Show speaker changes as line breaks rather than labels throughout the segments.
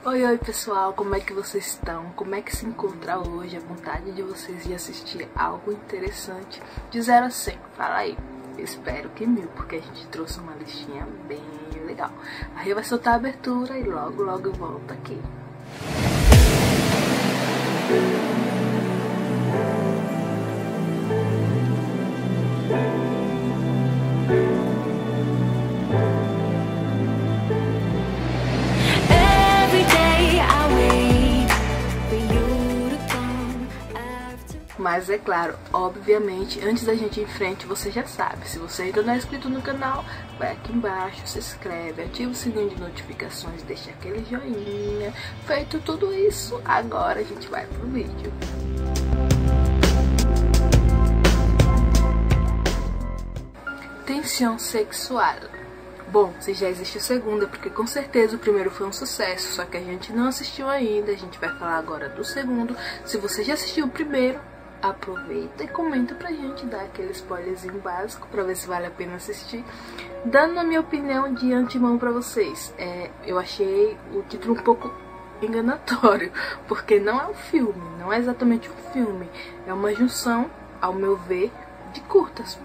Oi, oi pessoal, como é que vocês estão? Como é que se encontra hoje? A vontade de vocês de assistir algo interessante de 0 a 100, fala aí. Eu espero que 1000, porque a gente trouxe uma listinha bem legal. A Rê vai soltar a abertura e logo eu volto aqui. Mas é claro, obviamente, antes da gente ir em frente, você já sabe. Se você ainda não é inscrito no canal, vai aqui embaixo, se inscreve, ativa o sininho de notificações, deixa aquele joinha. Feito tudo isso, agora a gente vai pro vídeo. Tensão sexual. Bom, se já existe a segunda, porque com certeza o primeiro foi um sucesso, só que a gente não assistiu ainda, a gente vai falar agora do segundo. Se você já assistiu o primeiro, aproveita e comenta pra gente, dar aquele spoilerzinho básico pra ver se vale a pena assistir. Dando a minha opinião de antemão pra vocês, eu achei o título um pouco enganatório, porque não é um filme, não é exatamente um filme, é uma junção, ao meu ver, de curtas,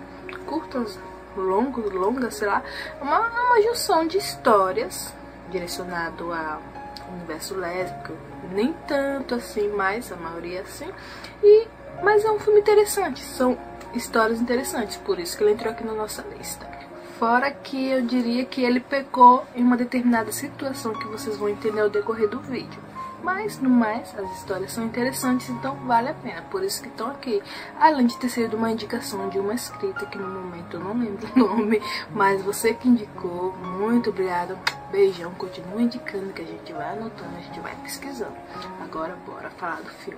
longas, sei lá, uma junção de histórias direcionado ao universo lésbico, nem tanto assim, mas a maioria assim, mas é um filme interessante, são histórias interessantes, por isso que ele entrou aqui na nossa lista. Fora que eu diria que ele pecou em uma determinada situação que vocês vão entender ao decorrer do vídeo. Mas, no mais, as histórias são interessantes, então vale a pena, por isso que estão aqui. Além de ter sido uma indicação de uma inscrita, que no momento eu não lembro o nome, mas você que indicou, muito obrigada, beijão, continua indicando que a gente vai anotando, a gente vai pesquisando. Agora bora falar do filme.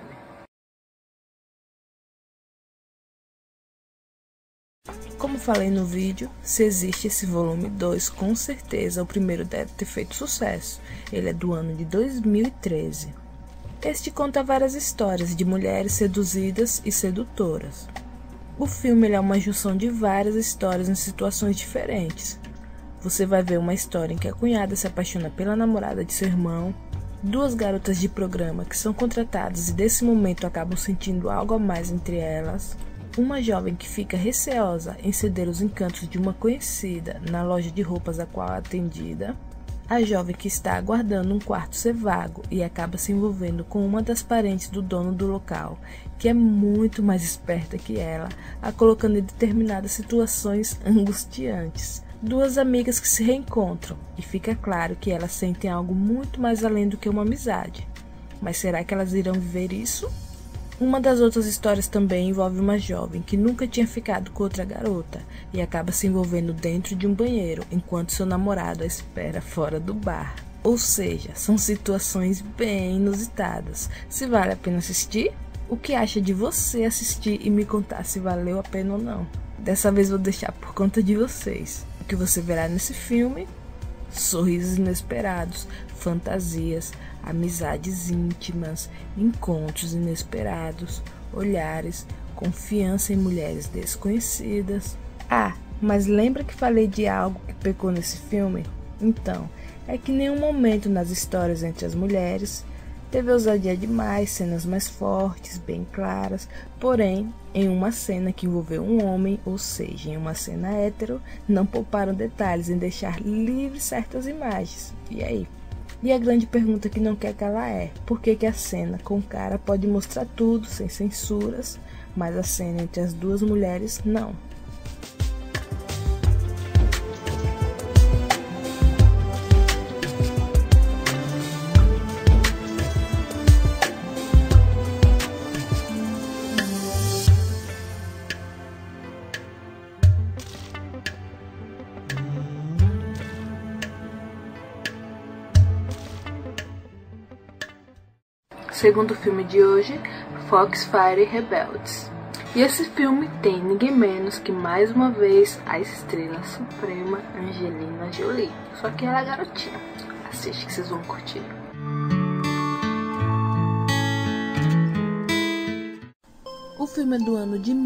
Como falei no vídeo, se existe esse volume 2, com certeza o primeiro deve ter feito sucesso. Ele é do ano de 2013. Este conta várias histórias de mulheres seduzidas e sedutoras. O filme é uma junção de várias histórias em situações diferentes. Você vai ver uma história em que a cunhada se apaixona pela namorada de seu irmão, duas garotas de programa que são contratadas e desse momento acabam sentindo algo a mais entre elas, uma jovem que fica receosa em ceder os encantos de uma conhecida na loja de roupas a qual é atendida, a jovem que está aguardando um quarto ser vago e acaba se envolvendo com uma das parentes do dono do local, que é muito mais esperta que ela, a colocando em determinadas situações angustiantes. Duas amigas que se reencontram e fica claro que elas sentem algo muito mais além do que uma amizade. Mas será que elas irão viver isso? Uma das outras histórias também envolve uma jovem que nunca tinha ficado com outra garota e acaba se envolvendo dentro de um banheiro enquanto seu namorado a espera fora do bar. Ou seja, são situações bem inusitadas. Se vale a pena assistir? O que acha de você assistir e me contar se valeu a pena ou não? Dessa vez vou deixar por conta de vocês. O que você verá nesse filme? Sorrisos inesperados, fantasias, amizades íntimas, encontros inesperados, olhares, confiança em mulheres desconhecidas. Ah, mas lembra que falei de algo que pecou nesse filme? Então, é que em nenhum momento nas histórias entre as mulheres teve ousadia demais, cenas mais fortes, bem claras, porém, em uma cena que envolveu um homem, ou seja, em uma cena hétero, não pouparam detalhes em deixar livres certas imagens. E aí? E a grande pergunta que não quer calar é: por que a cena com o cara pode mostrar tudo sem censuras, mas a cena entre as duas mulheres não? Segundo filme de hoje, Foxfire Rebeldes. E esse filme tem ninguém menos que, mais uma vez, a estrela suprema Angelina Jolie. Só que ela é garotinha. Assiste que vocês vão curtir. O filme é do ano de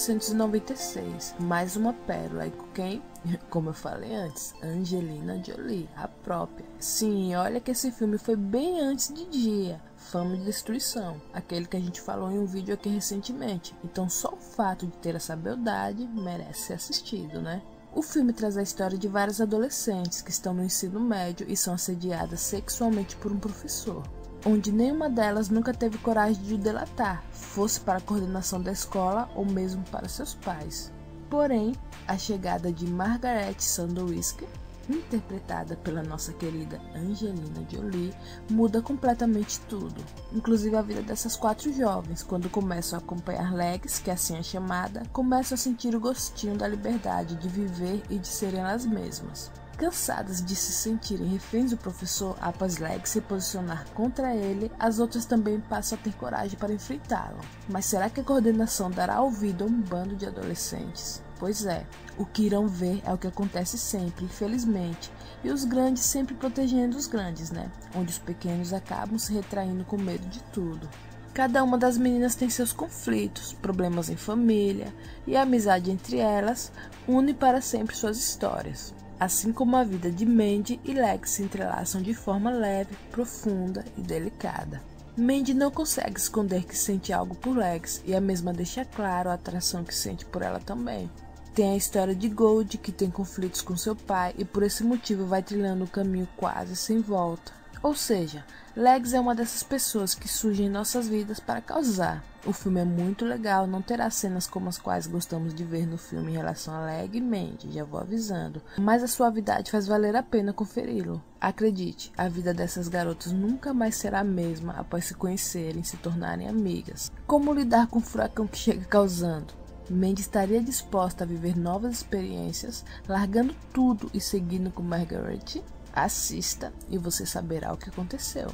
1996, mais uma pérola, e com quem? Como eu falei antes, Angelina Jolie, a própria. Sim, olha que esse filme foi bem antes de Dia, Fama e Destruição, aquele que a gente falou em um vídeo aqui recentemente. Então só o fato de ter essa beldade merece ser assistido, né? O filme traz a história de várias adolescentes que estão no ensino médio e são assediadas sexualmente por um professor, onde nenhuma delas nunca teve coragem de o delatar, fosse para a coordenação da escola ou mesmo para seus pais. Porém, a chegada de Margaret Sandowiski, interpretada pela nossa querida Angelina Jolie, muda completamente tudo, inclusive a vida dessas 4 jovens. Quando começam a acompanhar Legs, que assim é chamada, começam a sentir o gostinho da liberdade de viver e de serem elas mesmas. Cansadas de se sentirem reféns do professor após Legs se posicionar contra ele, as outras também passam a ter coragem para enfrentá-lo. Mas será que a coordenação dará ouvido a um bando de adolescentes? Pois é, o que irão ver é o que acontece sempre, infelizmente, e os grandes sempre protegendo os grandes, né? Onde os pequenos acabam se retraindo com medo de tudo. Cada uma das meninas tem seus conflitos, problemas em família, e a amizade entre elas une para sempre suas histórias. Assim como a vida de Mandy e Legs se entrelaçam de forma leve, profunda e delicada. Mandy não consegue esconder que sente algo por Legs e a mesma deixa claro a atração que sente por ela também. Tem a história de Gold, que tem conflitos com seu pai e por esse motivo vai trilhando um caminho quase sem volta. Ou seja, Legs é uma dessas pessoas que surgem em nossas vidas para causar. O filme é muito legal, não terá cenas como as quais gostamos de ver no filme em relação a Leg e Mandy, já vou avisando, mas a suavidade faz valer a pena conferi-lo. Acredite, a vida dessas garotas nunca mais será a mesma após se conhecerem e se tornarem amigas. Como lidar com o furacão que chega causando? Mandy estaria disposta a viver novas experiências, largando tudo e seguindo com Margaret? Assista e você saberá o que aconteceu.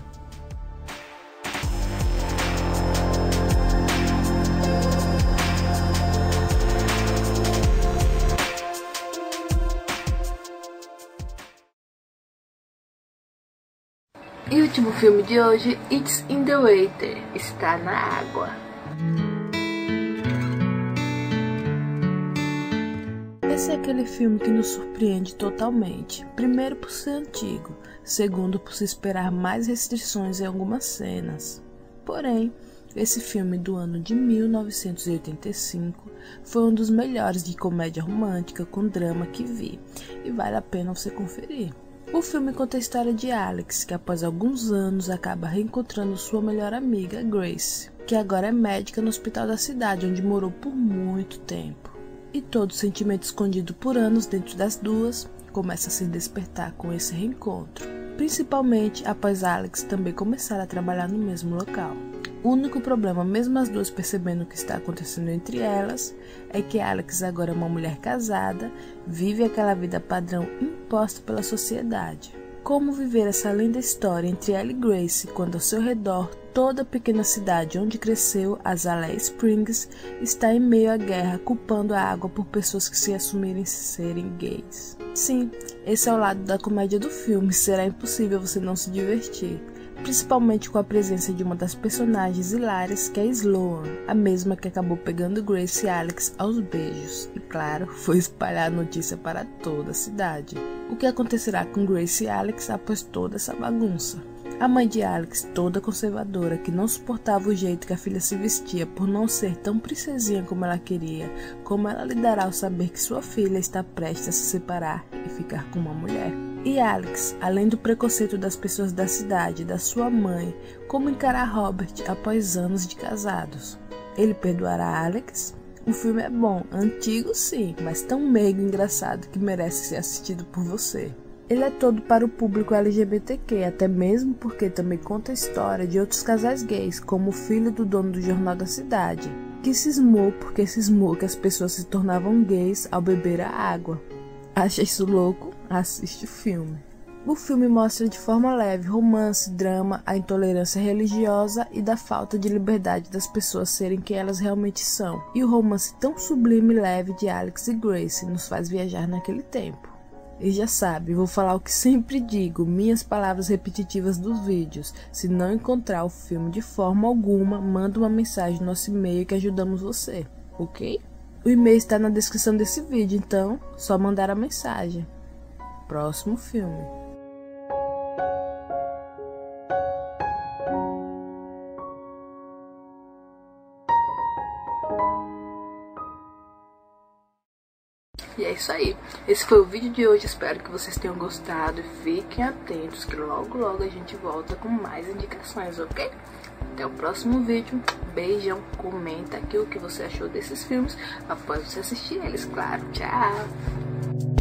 E o último filme de hoje, It's in the Water, está na água. Esse é aquele filme que nos surpreende totalmente, primeiro por ser antigo, segundo por se esperar mais restrições em algumas cenas. Porém, esse filme do ano de 1985 foi um dos melhores de comédia romântica com drama que vi, e vale a pena você conferir. O filme conta a história de Alex, que após alguns anos acaba reencontrando sua melhor amiga, Grace, que agora é médica no hospital da cidade, onde morou por muito tempo. E todo o sentimento escondido por anos dentro das duas começa a se despertar com esse reencontro, principalmente após Alex também começar a trabalhar no mesmo local. O único problema, mesmo as duas percebendo o que está acontecendo entre elas, é que Alex agora é uma mulher casada, vive aquela vida padrão imposta pela sociedade. Como viver essa linda história entre ela e Grace quando ao seu redor toda a pequena cidade onde cresceu, Azalea Springs, está em meio à guerra, culpando a água por pessoas que se assumirem serem gays. Sim, esse é o lado da comédia do filme, será impossível você não se divertir. Principalmente com a presença de uma das personagens hilárias, que é Sloan, a mesma que acabou pegando Grace e Alex aos beijos. E claro, foi espalhar a notícia para toda a cidade. O que acontecerá com Grace e Alex após toda essa bagunça? A mãe de Alex, toda conservadora, que não suportava o jeito que a filha se vestia por não ser tão princesinha como ela queria, como ela lidará ao saber que sua filha está prestes a se separar e ficar com uma mulher? E Alex, além do preconceito das pessoas da cidade, da sua mãe, como encarar Robert após anos de casados? Ele perdoará Alex? O filme é bom, antigo sim, mas tão meigo e engraçado que merece ser assistido por você. Ele é todo para o público LGBTQ, até mesmo porque também conta a história de outros casais gays, como o filho do dono do jornal da cidade, que cismou porque cismou que as pessoas se tornavam gays ao beber a água. Acha isso louco? Assiste o filme. O filme mostra de forma leve romance, drama, a intolerância religiosa e da falta de liberdade das pessoas serem quem elas realmente são. E o romance tão sublime e leve de Alex e Grace nos faz viajar naquele tempo. E já sabe, vou falar o que sempre digo, minhas palavras repetitivas dos vídeos. Se não encontrar o filme de forma alguma, manda uma mensagem no nosso e-mail que ajudamos você, ok? O e-mail está na descrição desse vídeo, então só mandar a mensagem. Próximo filme. E é isso aí, esse foi o vídeo de hoje, espero que vocês tenham gostado e fiquem atentos que logo a gente volta com mais indicações, ok? Até o próximo vídeo, beijão, comenta aqui o que você achou desses filmes após você assistir eles, claro, tchau!